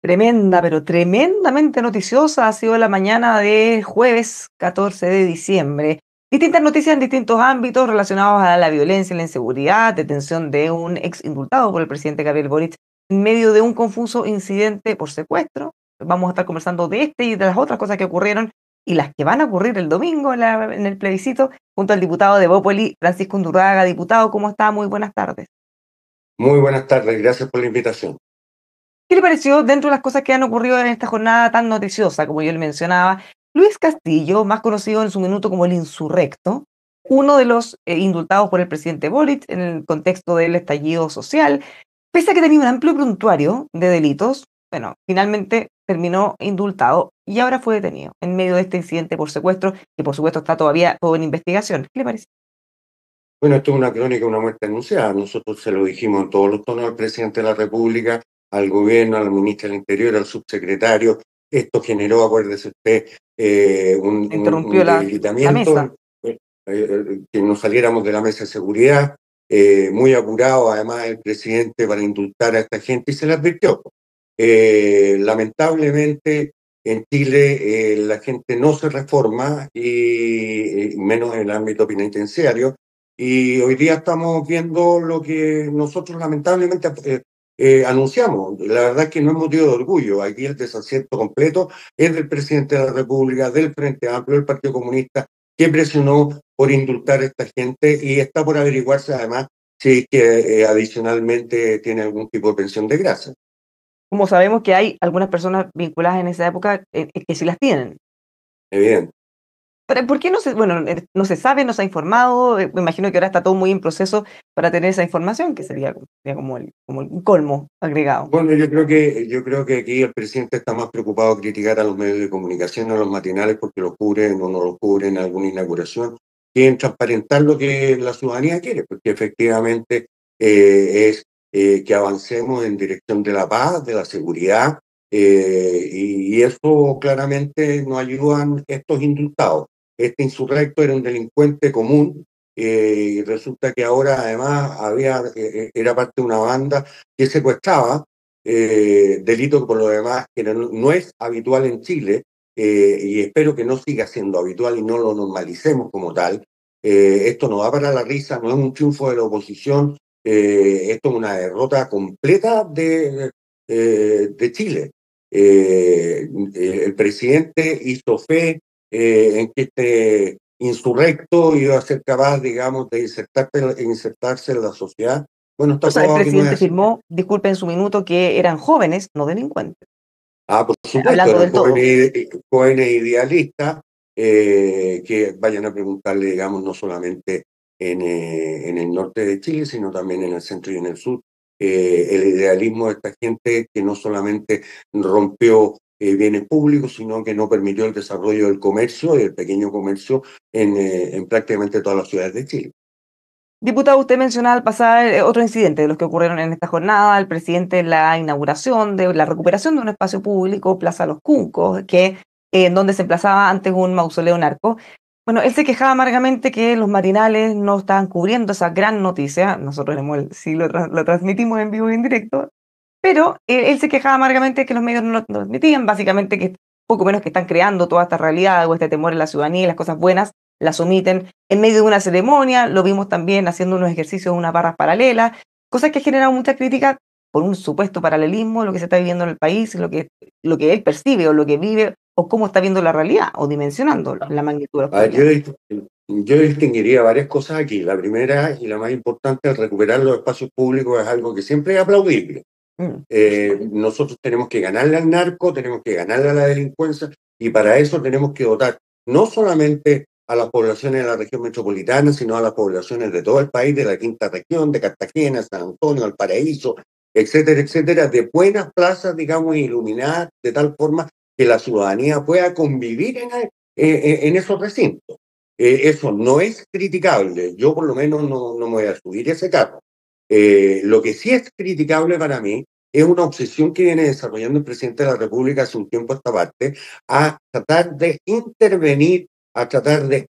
Tremenda, pero tremendamente noticiosa ha sido la mañana de jueves 14 de diciembre. Distintas noticias en distintos ámbitos relacionados a la violencia y la inseguridad, detención de un ex indultado por el presidente Gabriel Boric en medio de un confuso incidente por secuestro. Vamos a estar conversando de este y de las otras cosas que ocurrieron y las que van a ocurrir el domingo en el plebiscito, junto al diputado de Bópoli, Francisco Undurraga. Diputado, ¿cómo está? Muy buenas tardes. Muy buenas tardes, gracias por la invitación. ¿Qué le pareció dentro de las cosas que han ocurrido en esta jornada tan noticiosa, como yo le mencionaba? Luis Castillo, más conocido en su minuto como el insurrecto, uno de los indultados por el presidente Boric en el contexto del estallido social, pese a que tenía un amplio prontuario de delitos, bueno, finalmente terminó indultado y ahora fue detenido en medio de este incidente por secuestro, que por supuesto está todavía todo en investigación. ¿Qué le parece? Bueno, esto es una crónica, una muerte anunciada. Nosotros se lo dijimos en todos los tonos al presidente de la República, al gobierno, a la ministra del Interior, al subsecretario. Esto generó, acuérdese usted, Interrumpió un la mesa. debilitamiento, que nos saliéramos de la mesa de seguridad, muy apurado además el presidente para indultar a esta gente y se le advirtió. Lamentablemente en Chile la gente no se reforma y menos en el ámbito penitenciario. Y hoy día estamos viendo lo que nosotros lamentablemente anunciamos. La verdad es que no es motivo de orgullo. Aquí el desacierto completo es del presidente de la República, del Frente Amplio, del Partido Comunista, que presionó por indultar a esta gente y está por averiguarse además si es que adicionalmente tiene algún tipo de pensión de gracia. Como sabemos que hay algunas personas vinculadas en esa época que sí las tienen. Evidente. Pero, ¿por qué no se, bueno, no se sabe, no se ha informado? Me imagino que ahora está todo muy en proceso para tener esa información, que sería como el colmo agregado. Bueno, yo creo que aquí el presidente está más preocupado de criticar a los medios de comunicación, a los matinales, porque los cubren o no los cubren en alguna inauguración, que en transparentar lo que la ciudadanía quiere, porque efectivamente es que avancemos en dirección de la paz, de la seguridad, y eso claramente no ayudan estos indultados. Este insurrecto era un delincuente común, y resulta que ahora además era parte de una banda que secuestraba, delito que por lo demás que no es habitual en Chile, y espero que no siga siendo habitual y no lo normalicemos como tal. Esto no va para la risa, no es un triunfo de la oposición, esto es una derrota completa de Chile. El presidente hizo fe en que este insurrecto iba a ser capaz, digamos, de insertarse en la sociedad. Bueno, O está sea, el probado que no es presidente así. firmó, disculpe en su minuto, que eran jóvenes, no delincuentes, Ah, por supuesto, hablando eran del todo. jóvenes idealistas que vayan a preguntarle, digamos, no solamente en el norte de Chile, sino también en el centro y en el sur, el idealismo de esta gente que no solamente rompió bienes públicos, sino que no permitió el desarrollo del comercio y el pequeño comercio en prácticamente todas las ciudades de Chile. Diputado, usted mencionaba al pasar otro incidente de los que ocurrieron en esta jornada, el presidente en la inauguración de la recuperación de un espacio público, Plaza Los Cuncos, en donde se emplazaba antes un mausoleo narco. Bueno, él se quejaba amargamente que los matinales no estaban cubriendo esa gran noticia. Nosotros sí lo transmitimos en vivo y en directo, pero él se quejaba amargamente que los medios no lo transmitían, básicamente que poco menos que están creando toda esta realidad o este temor en la ciudadanía y las cosas buenas las omiten en medio de una ceremonia. Lo vimos también haciendo unos ejercicios, unas barras paralelas, cosas que generan mucha crítica por un supuesto paralelismo, lo que se está viviendo en el país, lo que él percibe o lo que vive o cómo está viendo la realidad o dimensionando la magnitud de los A ver, problemas. yo distinguiría varias cosas aquí. La primera y la más importante es recuperar los espacios públicos, es algo que siempre es aplaudible. Por supuesto. Nosotros tenemos que ganarle al narco, tenemos que ganarle a la delincuencia y para eso tenemos que dotar no solamente a las poblaciones de la región metropolitana, sino a las poblaciones de todo el país, de la quinta región, de Cartagena, San Antonio, Valparaíso, etcétera, etcétera, de buenas plazas, digamos, iluminadas de tal forma que la ciudadanía pueda convivir en esos recintos. Eso no es criticable. Yo por lo menos no me voy a subir a ese carro. Lo que sí es criticable para mí es una obsesión que viene desarrollando el presidente de la República hace un tiempo a esta parte, a tratar de intervenir, a tratar de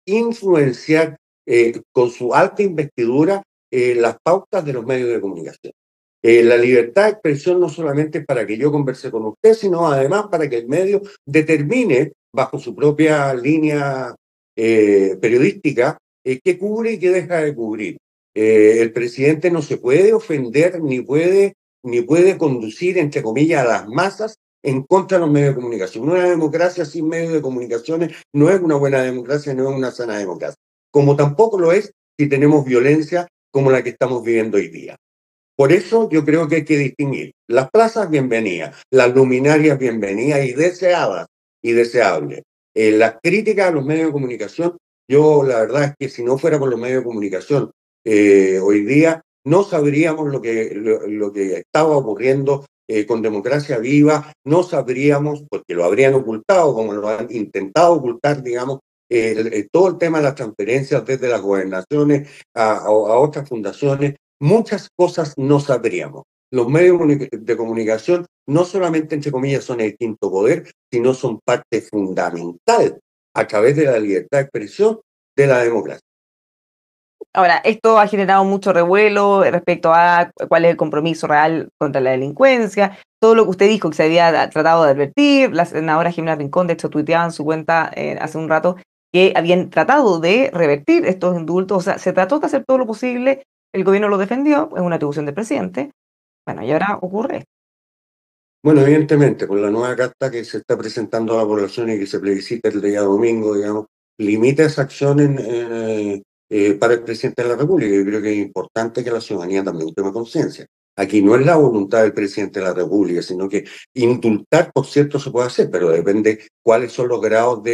influenciar con su alta investidura las pautas de los medios de comunicación. La libertad de expresión no solamente es para que yo converse con usted, sino además para que el medio determine, bajo su propia línea periodística, qué cubre y qué deja de cubrir. El presidente no se puede ofender ni puede conducir, entre comillas, a las masas en contra de los medios de comunicación. Una democracia sin medios de comunicación no es una buena democracia, no es una sana democracia. Como tampoco lo es si tenemos violencia como la que estamos viviendo hoy día. Por eso yo creo que hay que distinguir las plazas bienvenidas, las luminarias bienvenidas y deseables. Las críticas a los medios de comunicación, yo la verdad es que si no fuera por los medios de comunicación, hoy día no sabríamos lo que estaba ocurriendo con Democracia Viva, no sabríamos, porque lo habrían ocultado, como lo han intentado ocultar, digamos, todo el tema de las transferencias desde las gobernaciones a otras fundaciones. Muchas cosas no sabríamos. Los medios de comunicación no solamente, entre comillas, son el quinto poder, sino son parte fundamental a través de la libertad de expresión de la democracia. Ahora, esto ha generado mucho revuelo respecto a cuál es el compromiso real contra la delincuencia, todo lo que usted dijo que se había tratado de advertir, la senadora Jimena Rincón, de hecho, tuiteaba en su cuenta hace un rato que habían tratado de revertir estos indultos, o sea, se trató de hacer todo lo posible, el gobierno lo defendió, es una atribución del presidente, bueno, y ahora ocurre esto. Bueno, evidentemente, con la nueva carta que se está presentando a la población y que se plebiscita el día domingo, digamos, limita esa acción para el presidente de la República. Yo creo que es importante que la ciudadanía también tome conciencia. Aquí no es la voluntad del presidente de la República, sino que indultar, por cierto, se puede hacer, pero depende cuáles son los grados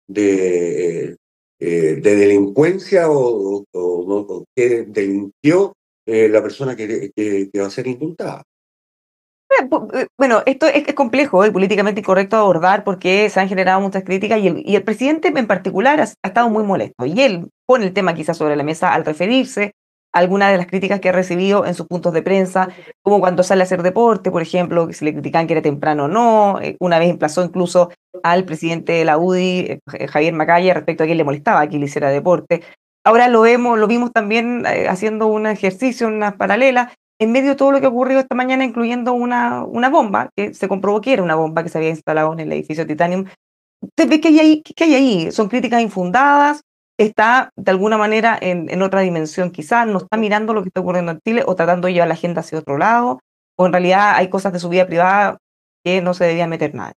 de delincuencia o que delinquió la persona que va a ser indultada. Bueno, esto es complejo y políticamente incorrecto de abordar porque se han generado muchas críticas y el presidente en particular ha estado muy molesto. Y él pone el tema quizás sobre la mesa al referirse a algunas de las críticas que ha recibido en sus puntos de prensa, como cuando sale a hacer deporte, por ejemplo, que se le critican que era temprano o no. Una vez emplazó incluso al presidente de la UDI, Javier Macaya, respecto a que le molestaba que él hiciera deporte. Ahora lo vimos también haciendo un ejercicio, unas paralelas en medio de todo lo que ocurrió esta mañana, incluyendo una bomba, que se comprobó que era una bomba que se había instalado en el edificio Titanium. ¿Usted ve qué hay ahí? ¿Son críticas infundadas? ¿Está de alguna manera en otra dimensión quizás? ¿No está mirando lo que está ocurriendo en Chile o tratando de llevar la agenda hacia otro lado? ¿O en realidad hay cosas de su vida privada que no se debía meter nada?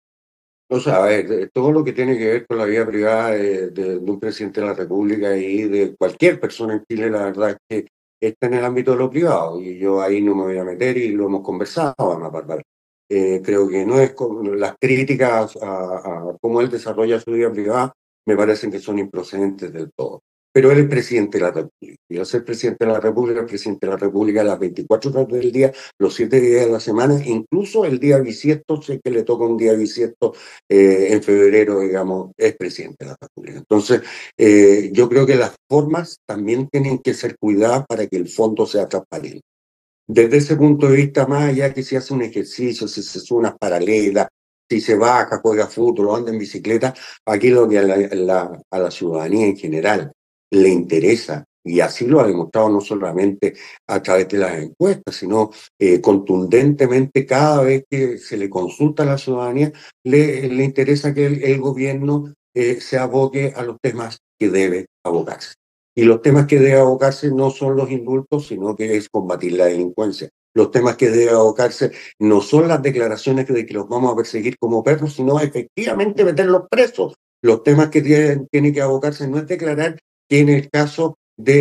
O sea, a ver, todo lo que tiene que ver con la vida privada de un presidente de la República y de cualquier persona en Chile, la verdad es que está en el ámbito de lo privado y yo ahí no me voy a meter y lo hemos conversado, Ana Bárbara. Creo que no es las críticas a cómo él desarrolla su vida privada me parecen que son improcedentes del todo. Pero él es presidente de la República y al ser presidente de la República, el presidente de la República a las 24 horas del día, los 7 días de la semana, incluso el día bisiesto, sé que le toca un día bisiesto en febrero, digamos, es presidente de la República. Entonces, yo creo que las formas también tienen que ser cuidadas para que el fondo sea transparente. Desde ese punto de vista, más allá que si hace un ejercicio, si se sube unas paralelas, si se baja, juega fútbol o anda en bicicleta, aquí lo que a la ciudadanía en general le interesa, y así lo ha demostrado no solamente a través de las encuestas, sino contundentemente cada vez que se le consulta a la ciudadanía, le interesa que el gobierno se aboque a los temas que debe abocarse. Y los temas que debe abocarse no son los indultos, sino que es combatir la delincuencia. Los temas que debe abocarse no son las declaraciones de que los vamos a perseguir como perros, sino efectivamente meterlos presos. Los temas que tiene que abocarse no es declarar que en el caso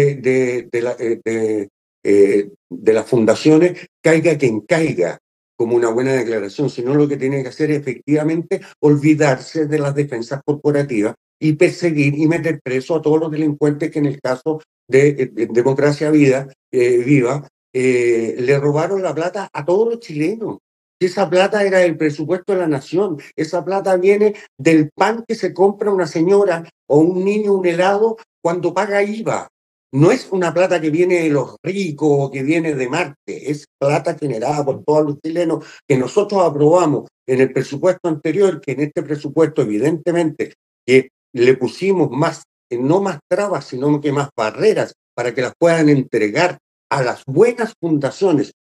de las fundaciones caiga quien caiga como una buena declaración, sino lo que tiene que hacer es efectivamente olvidarse de las defensas corporativas y perseguir y meter preso a todos los delincuentes que en el caso de Democracia Viva le robaron la plata a todos los chilenos. Esa plata era del presupuesto de la nación, esa plata viene del pan que se compra una señora o un niño un helado cuando paga IVA. No es una plata que viene de los ricos o que viene de Marte, es plata generada por todos los chilenos que nosotros aprobamos en el presupuesto anterior, que en este presupuesto evidentemente que le pusimos más, no más trabas, sino que más barreras para que las puedan entregar a las buenas fundaciones,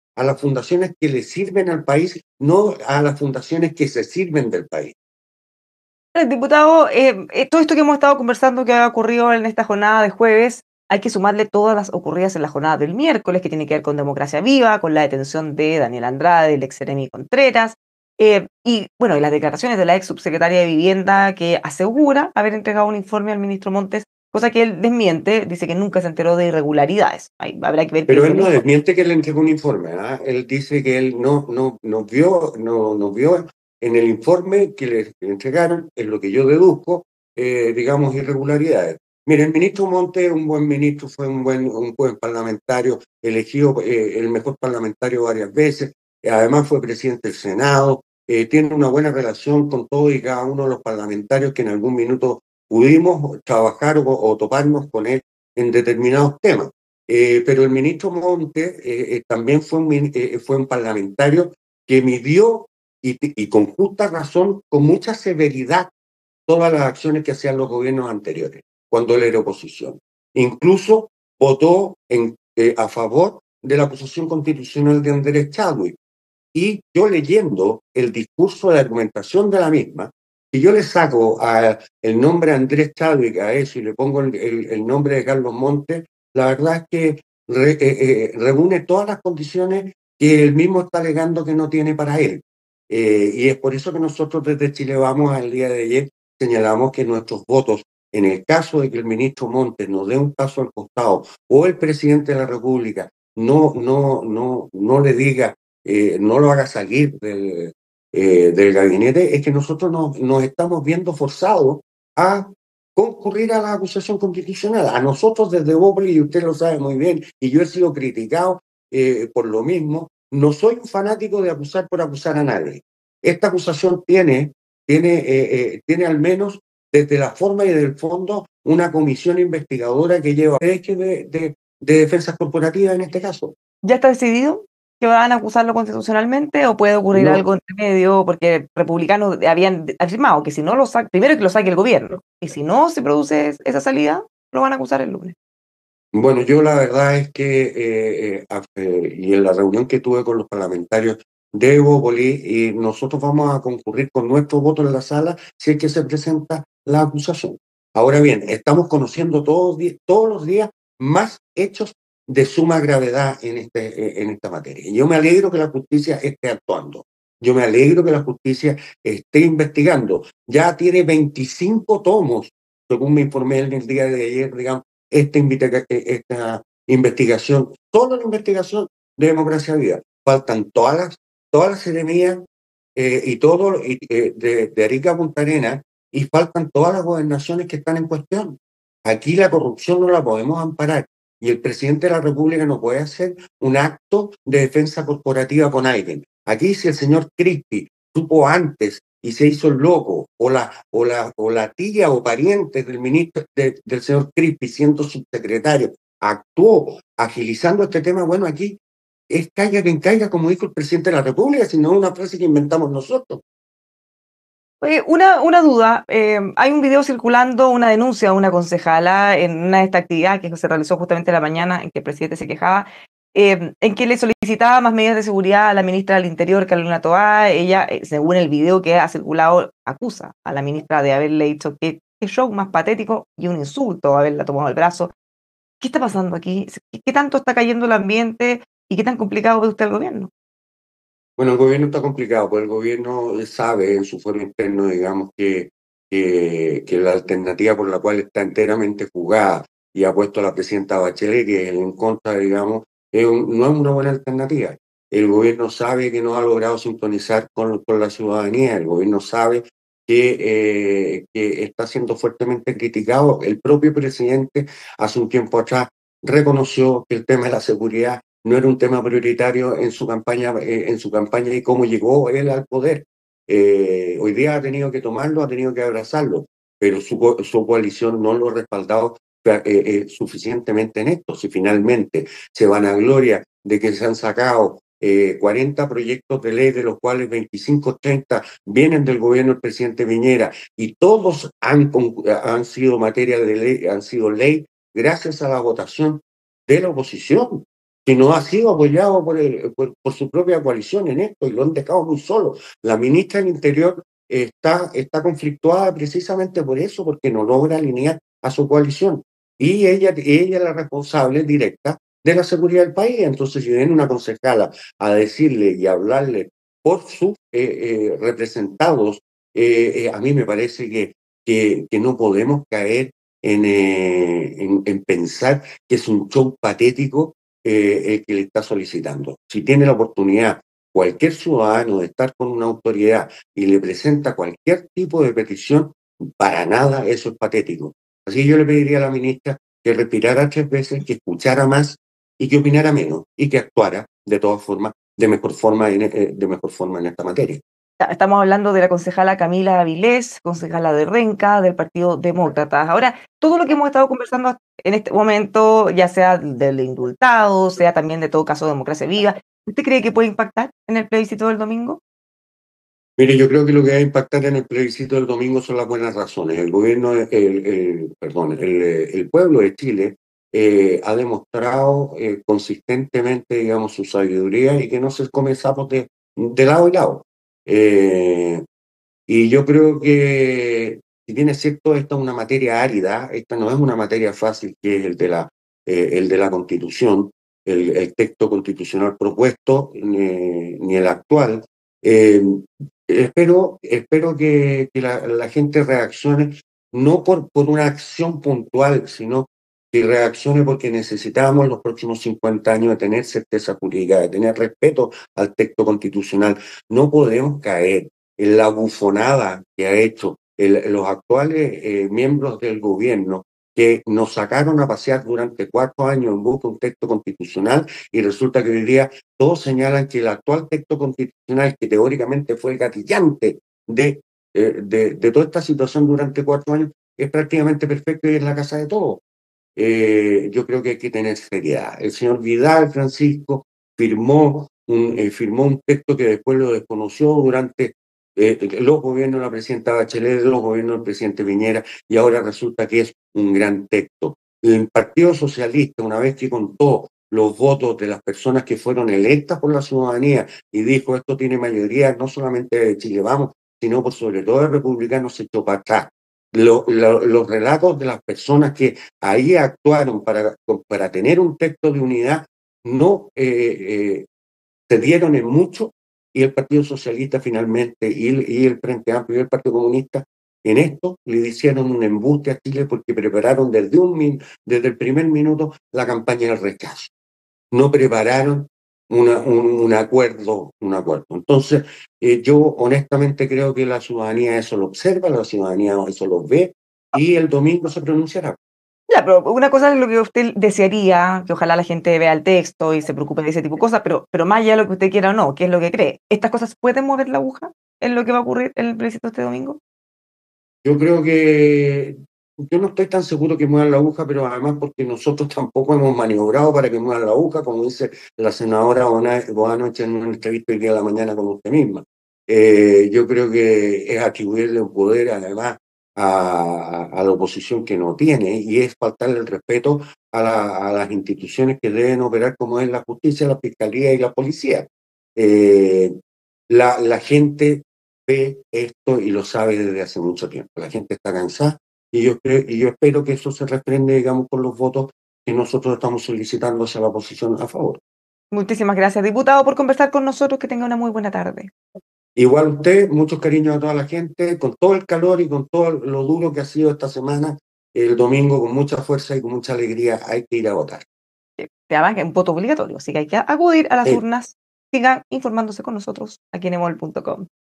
a las fundaciones que le sirven al país, no a las fundaciones que se sirven del país. Diputado, todo esto que hemos estado conversando que ha ocurrido en esta jornada de jueves, hay que sumarle todas las ocurridas en la jornada del miércoles, que tiene que ver con Democracia Viva, con la detención de Daniel Andrade, el ex Seremi Contreras, y bueno, y las declaraciones de la ex subsecretaria de Vivienda que asegura haber entregado un informe al ministro Montes, cosa que él desmiente, dice que nunca se enteró de irregularidades. Habrá que ver qué Pero dice él el no informe. desmiente que le entregó un informe, ¿ah? Él dice que él no vio en el informe que le entregaron, en lo que yo deduzco, digamos, irregularidades. Mire, el ministro Monte es un buen ministro, fue un buen parlamentario, elegido el mejor parlamentario varias veces, además fue presidente del Senado, tiene una buena relación con todos y cada uno de los parlamentarios que en algún minuto pudimos trabajar o toparnos con él en determinados temas. Pero el ministro Montes también fue un parlamentario que midió y con justa razón, con mucha severidad, todas las acciones que hacían los gobiernos anteriores, cuando él era oposición. Incluso votó a favor de la posición constitucional de Andrés Chadwick. Y yo leyendo el discurso de argumentación de la misma, si yo le saco el nombre Andrés Chadwick a eso y le pongo el nombre de Carlos Montes, la verdad es que reúne todas las condiciones que él mismo está alegando que no tiene para él. Y es por eso que nosotros desde Chile Vamos al día de ayer señalamos que nuestros votos, en el caso de que el ministro Montes nos dé un paso al costado o el presidente de la República no le diga, no lo haga salir del gabinete, es que nosotros nos estamos viendo forzados a concurrir a la acusación constitucional. A nosotros desde Bópoli, y usted lo sabe muy bien, y yo he sido criticado por lo mismo, no soy un fanático de acusar por acusar a nadie. Esta acusación tiene al menos desde la forma y del fondo una comisión investigadora que lleva derechos de defensa corporativa en este caso. ¿Ya está decidido que van a acusarlo constitucionalmente o puede ocurrir No, algo entre medio? Porque republicanos habían afirmado que si no lo saca, primero que lo saque el gobierno, y si no se produce esa salida, lo van a acusar el lunes. bueno, yo la verdad es que, y en la reunión que tuve con los parlamentarios de Bópoli, y nosotros vamos a concurrir con nuestro voto en la sala si es que se presenta la acusación. Ahora bien, estamos conociendo todos los días más hechos de suma gravedad en esta materia. Y yo me alegro que la justicia esté actuando. Yo me alegro que la justicia esté investigando. Ya tiene 25 tomos, según me informé en el día de ayer, digamos, esta investigación, solo la investigación de Democracia Viva. Faltan todas las seremías de Arica a Punta Arenas, y faltan todas las gobernaciones que están en cuestión. Aquí la corrupción no la podemos amparar y el presidente de la República no puede hacer un acto de defensa corporativa con alguien. Aquí si el señor Crispi supo antes y se hizo el loco, o la tía o pariente del ministro, del señor Crispi, siendo subsecretario, actuó agilizando este tema, bueno, aquí es caiga quien caiga, como dijo el presidente de la República, sino una frase que inventamos nosotros. Oye, una duda, hay un video circulando, una denuncia de una concejala en una de estas actividades que se realizó justamente en la mañana, en que el presidente se quejaba, en que le solicitaba más medidas de seguridad a la ministra del Interior, Carolina Toá. Ella, según el video que ha circulado, acusa a la ministra de haberle dicho que qué show más patético y un insulto, haberla tomado el brazo. ¿Qué está pasando aquí? ¿Qué tanto está cayendo el ambiente y qué tan complicado ve usted el gobierno? Bueno, el gobierno está complicado, pues el gobierno sabe en su foro interno, digamos, que la alternativa por la cual está enteramente jugada y ha puesto a la presidenta Bachelet, que es en contra, digamos, no es una buena alternativa. El gobierno sabe que no ha logrado sintonizar con la ciudadanía, el gobierno sabe que está siendo fuertemente criticado. El propio presidente hace un tiempo atrás reconoció que el tema de la seguridad no era un tema prioritario en su campaña y cómo llegó él al poder. Hoy día ha tenido que tomarlo, ha tenido que abrazarlo, pero su coalición no lo ha respaldado suficientemente en esto. Si finalmente se van a gloria de que se han sacado 40 proyectos de ley, de los cuales 25 30 vienen del gobierno del presidente Piñera, y todos han sido materia de ley, han sido ley gracias a la votación de la oposición. que no ha sido apoyado por su propia coalición en esto y lo han dejado muy solo. La ministra del Interior está conflictuada precisamente por eso, porque no logra alinear a su coalición. Y ella es la responsable directa de la seguridad del país. Entonces, si viene una concejala a decirle y hablarle por sus representados, a mí me parece que no podemos caer en pensar que es un show patético el que le está solicitando. Si tiene la oportunidad cualquier ciudadano de estar con una autoridad y le presenta cualquier tipo de petición, para nada eso es patético. Así yo le pediría a la ministra que respirara 3 veces, que escuchara más y que opinara menos y que actuara de todas formas, de mejor forma en esta materia. Estamos hablando de la concejala Camila Avilés, concejala de Renca, del Partido Demócrata. Ahora, todo lo que hemos estado conversando en este momento, ya sea del indultado, sea también de todo caso Democracia Viva, ¿usted cree que puede impactar en el plebiscito del domingo? Mire, yo creo que lo que va a impactar en el plebiscito del domingo son las buenas razones. El gobierno, perdón, el pueblo de Chile ha demostrado consistentemente, digamos, su sabiduría y que no se come sapos de lado y lado. Eh, y yo creo que, si bien es cierto, esta es una materia árida, esta no es una materia fácil, que es el de la Constitución, el texto constitucional propuesto, ni el actual. Eh, espero que la gente reaccione no por una acción puntual, sino que reaccione porque necesitamos en los próximos 50 años de tener certeza jurídica, de tener respeto al texto constitucional. No podemos caer en la bufonada que ha hecho los actuales miembros del gobierno, que nos sacaron a pasear durante 4 años en busca de un texto constitucional y resulta que hoy día todos señalan que el actual texto constitucional, que teóricamente fue el gatillante de toda esta situación durante 4 años, es prácticamente perfecto y es la casa de todos. Yo creo que hay que tener seriedad. El señor Vidal Francisco firmó un texto que después lo desconoció durante los gobiernos de la presidenta Bachelet, los gobiernos del presidente Piñera, y ahora resulta que es un gran texto. El Partido Socialista, una vez que contó los votos de las personas que fueron electas por la ciudadanía y dijo esto tiene mayoría no solamente de Chile Vamos, sino por sobre todo de republicanos, se echó para atrás. Los relatos de las personas que ahí actuaron para tener un texto de unidad no se dieron en mucho, y el Partido Socialista finalmente y el Frente Amplio y el Partido Comunista en esto le hicieron un embuste a Chile porque prepararon desde el primer minuto la campaña del rechazo. No prepararon un acuerdo. Entonces, yo honestamente creo que la ciudadanía eso lo observa, la ciudadanía eso lo ve y el domingo se pronunciará. Ya, pero una cosa es lo que usted desearía, que ojalá la gente vea el texto y se preocupe de ese tipo de cosas, pero más allá de lo que usted quiera o no, ¿qué es lo que cree? ¿Estas cosas pueden mover la aguja en lo que va a ocurrir en el plebiscito este domingo? Yo creo que yo no estoy tan seguro que muevan la aguja, pero además porque nosotros tampoco hemos maniobrado para que muevan la aguja, como dice la senadora Boanoche en una entrevista el día de la mañana con usted misma. Yo creo que es atribuirle un poder además a la oposición que no tiene, y es faltarle el respeto a las instituciones que deben operar, como es la justicia, la fiscalía y la policía. Eh, la gente ve esto y lo sabe desde hace mucho tiempo. La gente está cansada y yo espero que eso se refrende, digamos, con los votos que nosotros estamos solicitando hacia la oposición a favor. Muchísimas gracias, diputado, por conversar con nosotros. Que tenga una muy buena tarde. Igual usted, muchos cariños a toda la gente, con todo el calor y con todo lo duro que ha sido esta semana, el domingo con mucha fuerza y con mucha alegría hay que ir a votar. Además, que es un voto obligatorio, así que hay que acudir a las Sí. urnas. Sigan informándose con nosotros aquí en emol.com.